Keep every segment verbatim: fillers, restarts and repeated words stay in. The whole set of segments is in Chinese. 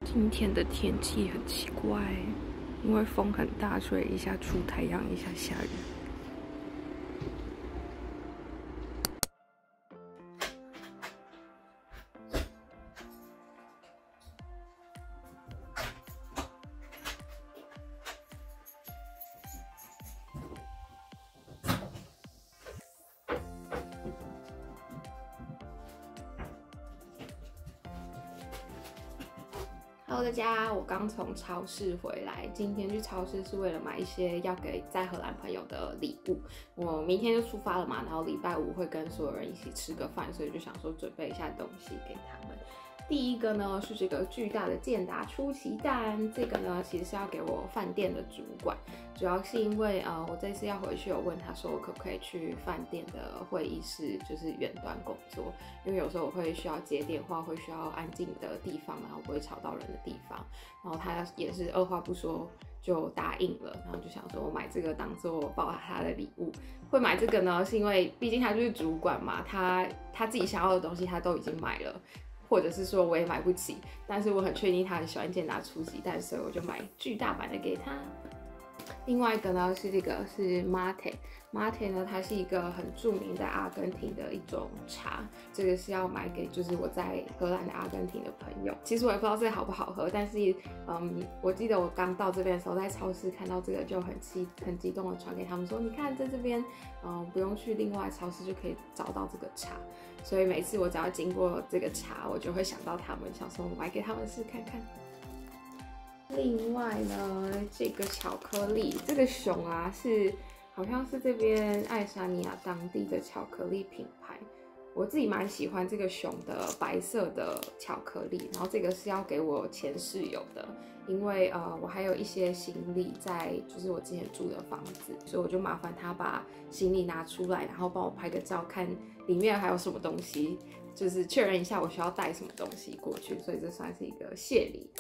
今天的天气很奇怪，因为风很大，所以一下出太阳，一下下雨。Hello， 大家，我刚从超市回来。今天去超市是为了买一些要给在荷兰朋友的礼物。我明天就出发了嘛，然后礼拜五会跟所有人一起吃个饭，所以就想说准备一下东西给他们。第一个呢是这个巨大的健达出奇蛋，这个呢其实是要给我饭店的主管，主要是因为呃我这次要回去，有问他说我可不可以去饭店的会议室，就是远端工作，因为有时候我会需要接电话，会需要安静的地方，然后不会吵到人的地方，然后他也是二话不说就答应了，然后就想说我买这个当做报他的礼物。会买这个呢是因为毕竟他就是主管嘛，他他自己想要的东西他都已经买了。或者是说我也买不起，但是我很确定他很喜欢健达出奇蛋，所以我就买巨大版的给他。另外一个呢是这个是 Mate，Mate 呢它是一个很著名在阿根廷的一种茶，这个是要买给就是我在荷兰的阿根廷的朋友。其实我也不知道这个好不好喝，但是嗯，我记得我刚到这边的时候，在超市看到这个就很激很激动的传给他们说，你看在这边嗯不用去另外超市就可以找到这个茶。所以每次我只要经过这个茶，我就会想到他们，想说我买给他们试看看。另外呢，这个巧克力，这个熊啊是好像是这边爱沙尼亚当地的巧克力品牌，我自己蛮喜欢这个熊的白色的巧克力，然后这个是要给我前室友的，因为呃我还有一些行李在就是我之前住的房子，所以我就麻烦他把行李拿出来，然后帮我拍个照，看里面还有什么东西，就是确认一下我需要带什么东西过去，所以这算是一个谢礼。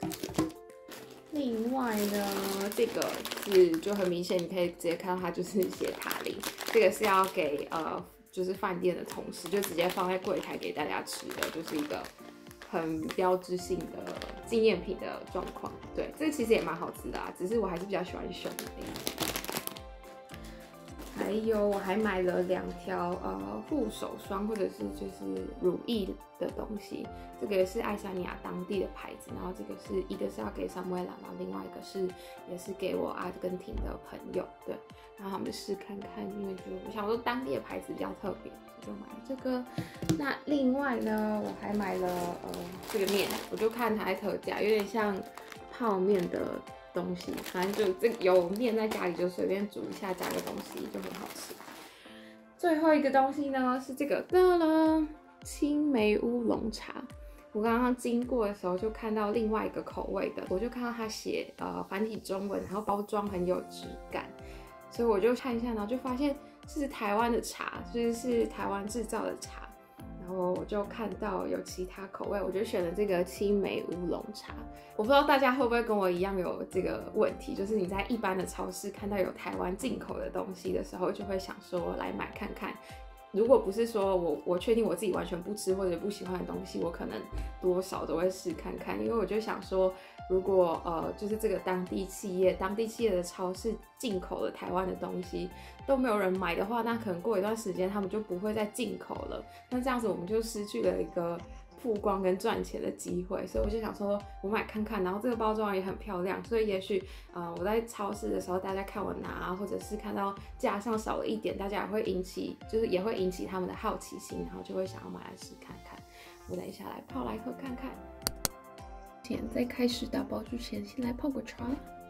另外呢，这个是就很明显，你可以直接看到它就是写塔林，这个是要给呃就是饭店的同事，就直接放在柜台给大家吃的，就是一个很标志性的纪念品的状况。对，这个其实也蛮好吃的啊，只是我还是比较喜欢熊的。还有我还买了两条呃护手霜或者是就是乳液的东西，这个也是爱沙尼亚当地的牌子，然后这个是一个是要给萨姆埃拉，然后另外一个是也是给我阿根廷的朋友，对，然后他们试看看，因为就我想说当地的牌子比较特别，我就买了这个。那另外呢，我还买了呃这个面，我就看它在特价，有点像泡面的东西，反正就这有面在家里就随便煮一下，加个东西就很好吃。最后一个东西呢是这个的了，青梅乌龙茶。我刚刚经过的时候就看到另外一个口味的，我就看到它写呃繁体中文，然后包装很有质感，所以我就看一下，然后就发现是台湾的茶，就是是台湾制造的茶。然后我就看到有其他口味，我就选了这个青梅乌龙茶。我不知道大家会不会跟我一样有这个问题，就是你在一般的超市看到有台湾进口的东西的时候，就会想说来买看看。如果不是说我我确定我自己完全不吃或者不喜欢的东西，我可能多少都会试看看，因为我就想说，如果呃就是这个当地企业当地企业的超市进口了台湾的东西都没有人买的话，那可能过一段时间他们就不会再进口了，那这样子我们就失去了一个曝光跟赚钱的机会，所以我就想说我买看看，然后这个包装也很漂亮，所以也许呃我在超市的时候大家看我拿，或者是看到架上少了一点，大家也会引起就是也会引起他们的好奇心，然后就会想要买来试看看。我等一下来泡来喝看看。前在开始打包之前，先来泡个茶。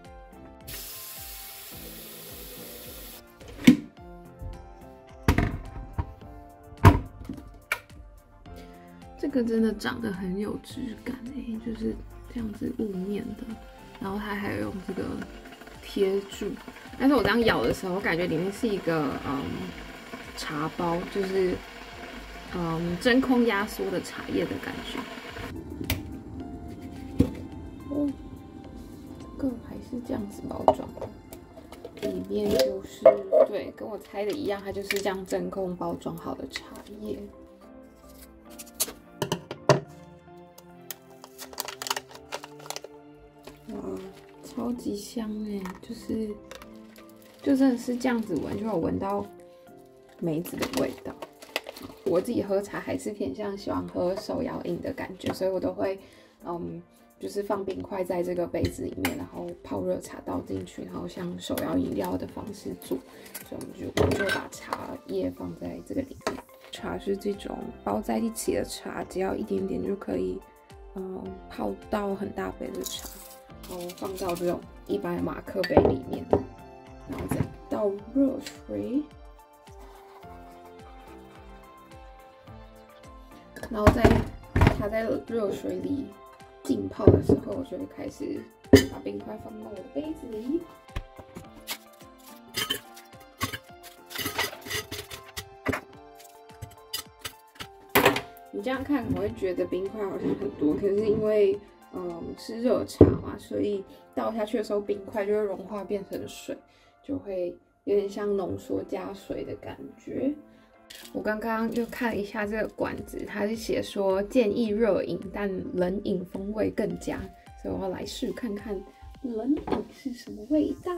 这个真的长得很有质感哎，就是这样子雾面的，然后它还有用这个贴住，但是我刚咬的时候，我感觉里面是一个嗯茶包，就是嗯真空压缩的茶叶的感觉。哦，这个还是这样子包装，里面就是对，跟我猜的一样，它就是这样真空包装好的茶叶。 哇，超级香哎！就是，就真的是这样子闻，就有闻到梅子的味道。我自己喝茶还是偏向喜欢喝手摇饮的感觉，所以我都会，嗯，就是放冰块在这个杯子里面，然后泡热茶倒进去，然后像手摇饮料的方式做。所以我们就我就把茶叶放在这个里面。茶是这种包在一起的茶，只要一点点就可以，嗯，泡到很大杯的茶，然后放到这种一般的马克杯里面，然后再倒热水。然后在它在热水里浸泡的时候，我就会开始把冰块放到我的杯子里。你这样看，我会觉得冰块好像很多，可是因为嗯是热茶嘛，所以倒下去的时候，冰块就会融化变成水，就会有点像浓缩加水的感觉。我刚刚又看了一下这个管子，它是写说建议热饮，但冷饮风味更佳，所以我要来试看看冷饮是什么味道。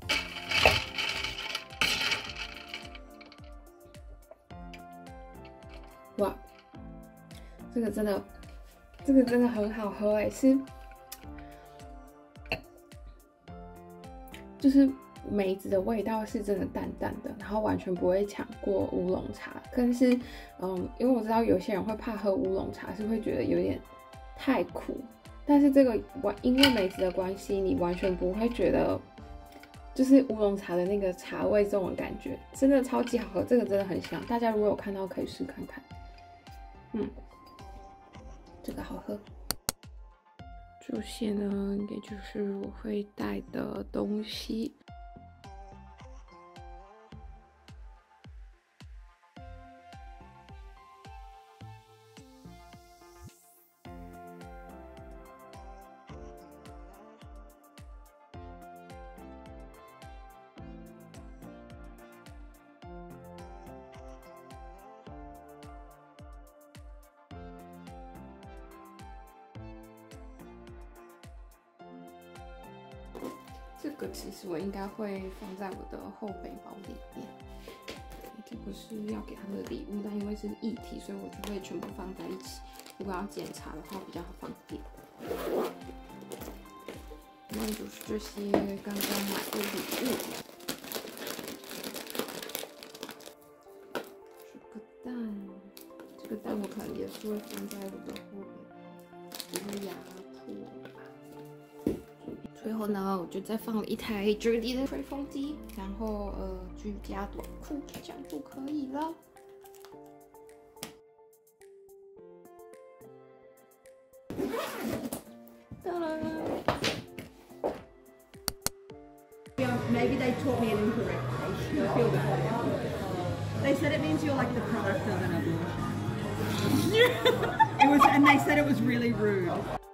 哇，这个真的，这个真的很好喝哎，是，就是。梅子的味道是真的淡淡的，然后完全不会抢过乌龙茶。但是，嗯，因为我知道有些人会怕喝乌龙茶，是会觉得有点太苦。但是这个完因为梅子的关系，你完全不会觉得就是乌龙茶的那个茶味这种感觉，真的超级好喝。这个真的很香，大家如果有看到可以试看看。嗯，这个好喝。这些呢，也就是我会带的东西。这个其实我应该会放在我的后背包里面。这个是要给他们的礼物，但因为是液体，所以我就会全部放在一起。如果要检查的话，比较好方便。那就是这些刚刚买的礼物。这个蛋，这个蛋我可能也是会放在我的后背，不会压破吧。最后呢，我就再放了一台 Judy 的吹风机，然后呃居家短裤，这样就可以了。哒啦 Maybe they taught me an incorrect way. You feel better. They said it means you're like the product of an abortion. It was, and they said it was really rude.